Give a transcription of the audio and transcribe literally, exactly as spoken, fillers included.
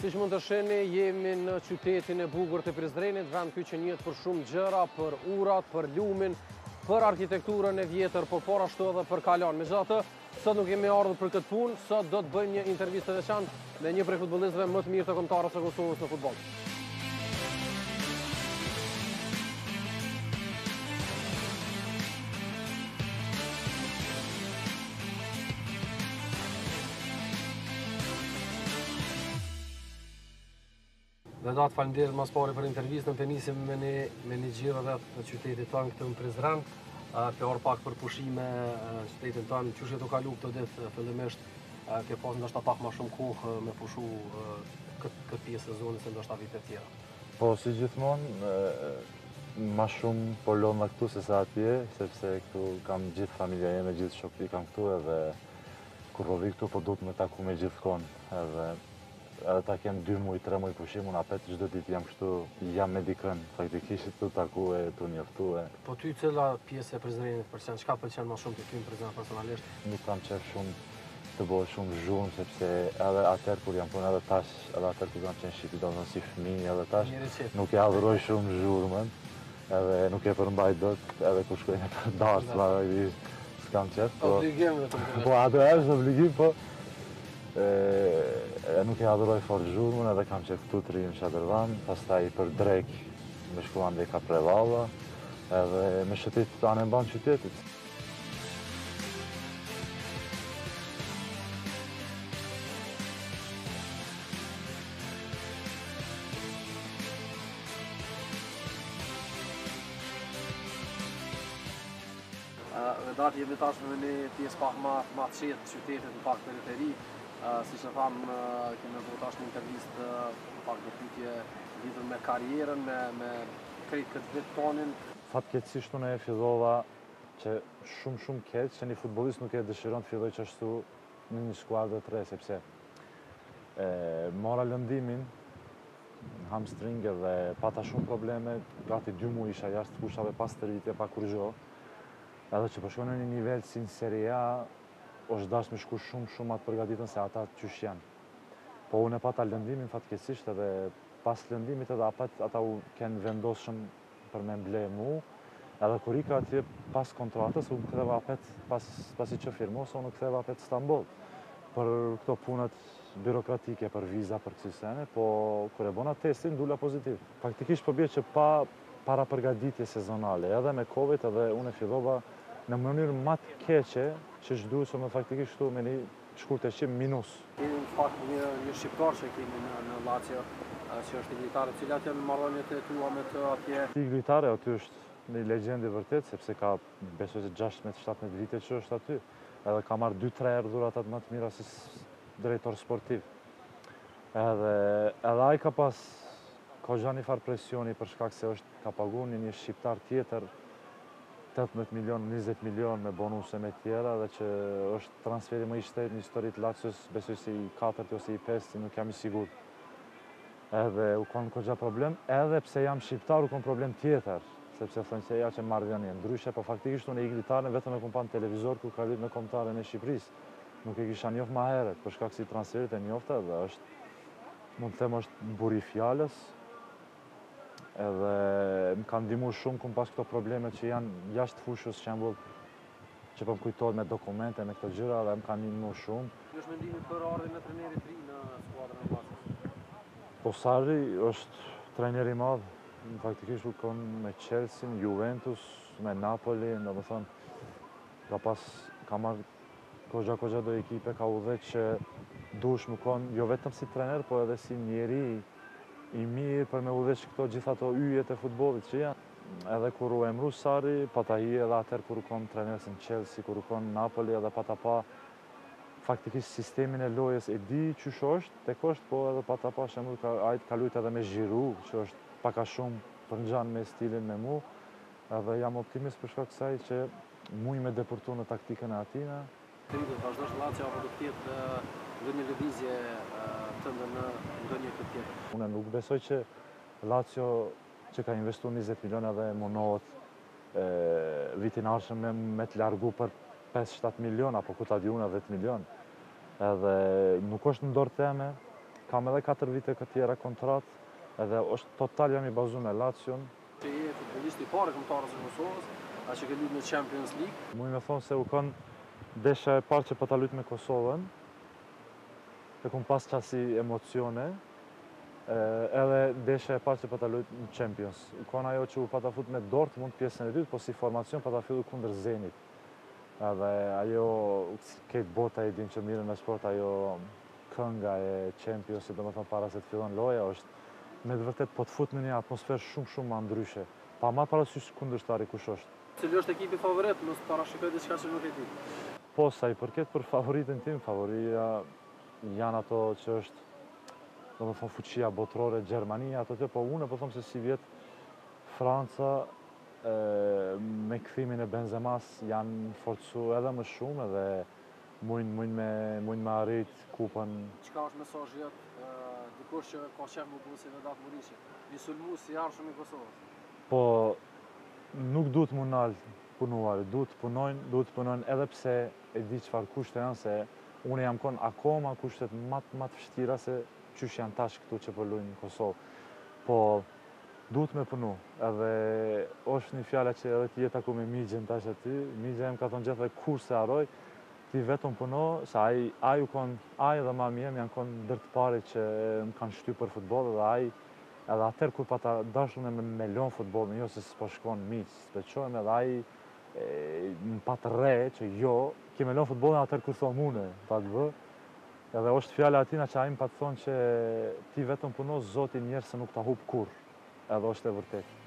Siç mund të shihni, jemi në qytetin e bukur të Prizrenit, vend ky që njihet për shumë gjëra, për urat, për lumin, për arkitekturën e vjetër, por por ashtu edhe për kalan. Megjithatë, sot nuk kemi ardhur për këtë punë, sot do të bëjmë një intervistë të veçantë me një prej futbollistëve më të mirë të kombëtarës së Kosovës në futboll. Dhe do të falenderoj mas pari për intervistën, të nisim me një, me një gjirë rreth në qytetit tonë këtë në Prizren, të orë pak për pushime qytetin tonë, qysh jetu kalu këtë ditë fillimisht, ke pas ndoshta pak ma shumë kohë me pushu këtë, këtë pjesë e zonës e ndoshta vite tjera. Po, si gjithmonë, ma shumë po lodha këtu se sa atje, sepse këtu kam gjithë familja jeme, gjithë shokti kam këtu edhe kur rovi këtu po duhet me taku me gjithë konë. Edhe edhe ta kem dy muj, tre muj pushim, unë apet çdo ditë jam kështu, jam me dikën, faktikisht tu taku e tu njoftue. Po ty cila pjesë e Prizrenit pëlqen, çka pëlqen më shumë të ty në Prizren personalisht? Nuk kam qef shumë të bëhe shumë zhurmë, sepse edhe atër kur jam punë, edhe tash, edhe atër kur jam qenë Shqipi, do të thonë si fëmijë, edhe tash nuk e adhuroj shumë zhurmën, edhe nuk e përmbaj dot, edhe kur shkojnë për dartë, s'kam qef. Obligim dhe të më Po ato është obligim, po nuk e adhuroj fort zhurmën, edhe kam qef këtu të rinë Shadërvan, pastaj për drek me shkuan dhe ka Prevalla, edhe me shëtit të anë e mbanë qytetit. Vedat, jemi tash me një pjesë pak ma të qetë të qytetit, në pak periferi. Si që thamë, kemi bërë tash një intervistë pak në pyetje lidhur me karrierën, me, me krejt këtë vit tonin. Fatkeqësisht unë e fillova që shumë shumë keq që një futbollist nuk e dëshiron të filloj çashtu në një skuadër të re, sepse e, mora lëndimin, hamstring dhe pata shumë probleme, gati dy muaj isha jashtë fushave pas të rritje pa kur gjo. Edhe që po shkon në një nivel si në Serie A, është dash me shku shumë shumë atë përgatitën se ata qysh janë. Po unë e pata lëndimin fatkeqësisht edhe pas lëndimit edhe apet ata u kenë vendosshëm për me mble mu, edhe kur ika atje pas kontratës, unë ktheva apet pas pasi që firmosa, unë ktheva apet Stamboll për këto punët birokratike, për viza, për kësi sene, po kur e bona testin, dula pozitiv. Faktikisht po bje që pa para përgatitje sezonale, edhe me Covid, edhe unë e fillova në mënyrë më të keqe, që shduhet që me faktikisht këtu me një shkurt e qim minus. Kemi në fakt një, një shqiptar që kemi në, në Lazio, që është Iglitare, cilat janë marrëdhëniet e tua me të atje? Iglitare aty është një legjend i vërtet, sepse ka besoj se gjashtëdhjetë shtatëdhjetë vite që është aty, edhe ka marrë dy tre erdhuratat më të mira si drejtor sportiv. Edhe, edhe ai ka pas ka gja një farë presioni për shkak se është ka pagu një një shqiptar tjetër tetëmbëdhjetë milion, njëzet milion me bonuse me tjera dhe që është transferi më i shtejt në historitë Lazios, besoj si i katërt ose i pestë, nuk jam i sigur. Edhe u konë ko gja problem, edhe pse jam shqiptar u konë problem tjetër, sepse thënë që ja që marrë vjen jenë ndryshe, po faktikisht unë e Iglitare vetëm e kom pa në televizor ku ka lidhë me kombëtaren e Shqipërisë. Nuk e kisha njoft ma heret, për shkak si transferit e njofte dhe është, mund të them është buri fjalës, edhe më kanë ndihmu shumë kum pas këto probleme që janë jashtë fushës, shembull që po më kujtohet me dokumente, me këto gjëra dhe më kanë ndihmu shumë. Ju është mendimi për ardhin e trajnerit ri në skuadrën e Lazios? Po Sarri është trajner i madh, faktikisht u kon me Chelsea, Juventus, me Napoli, domethënë ka pas ka marrë kogja kogja do ekipe, ka udhëheq që duhesh më kon jo vetëm si trajner, po edhe si njeri i mirë për me udhëheq këto gjitha ato yjet e futbollit që janë. Edhe kur u emru Sarri, pata hi edhe atër kur u kon trajner në Chelsea, kur u kon Napoli, edhe pata pa faktikisht sistemin e lojës e di qysh është, tek është, po edhe pata pa shembull ka ajt ka lujt edhe me Giroud, që është pak a shumë përngjan me stilin me mu, edhe jam optimist për shkak kësaj që muj me deportu në taktikën e atina. Të rritë të vazhdosh Lazio apo do të ketë dhe një lëvizje tënde në ndonjë këtë tjetër? Unë nuk besoj që Lazio që ka investu njëzet milion edhe mundohet vitin arshëm me, me të largu për pesë shtatë milion, apo ku ta di unë dhjetë milion. Edhe nuk është në dorë teme, kam edhe katër vite këtë tjera kontrat, edhe është total jam i bazu me Lacion. Që je futbolist i parë kombëtarës së Kosovës, a që ke luajtur në Champions League. Muj me thonë se u kon desha e parë që po ta luaj me Kosovën. E kom pas qasi emocione, edhe desha e parë që po ta luaj në Champions. U kon ajo që u pata fut me Dortmund pjesën e dytë, po si formacion pata fillu kundër Zenit. Edhe ajo, këtë bota e din që mirën me sport, ajo kënga e Championsit, do më thënë para se të fillon loja, është me të vërtet po të fut në një atmosferë shumë shumë ma ndryshe. Pa ma parasysh kundërshtari kush është. Cili është ekipi favorit, mos parashikoj diçka që nuk e di. Po, sa i përket për favoritën tim, favoria janë ato që është, do më thënë, fuqia botrore, Gjermania, ato të, po unë po thëmë se si vjetë Franca, me këthimin e Benzemas janë forcu edhe më shumë edhe mujnë me, me arrit kupën. Qka është mesazhi jot dikush që ka qef më bu si Vedat Muriqi, një sulmues i arshëm i Kosovës? Po, nuk duhet më nalë punuar, duhet punojnë, duhet punojnë edhe pse e di çfarë kushte janë, se unë jam konë akoma kushtet matë matë vështira se qysh janë tash këtu që po luajnë në Kosovë. Po, duhet me punu, edhe është një fjalla që edhe ti jetë aku me Migjen tash aty, Migja em ka thonë gjithë dhe kur se aroj, ti vetëm puno, se aj, aj u konë, aj edhe mami em janë konë dërtë pari që më kanë shty për futbol, edhe aj, edhe atër kur pa ta dashën e me, me lon futbol, në jo se s'po shkon Migj, s'pe qojmë edhe aj, më patë re që jo, ki me lon futbolin atër kur thonë mune, pa të vë, edhe është fjalla atina që aj më patë thonë që ti vetëm puno, zotin njerë se nuk ta hub kur. Edhe është e vërtet.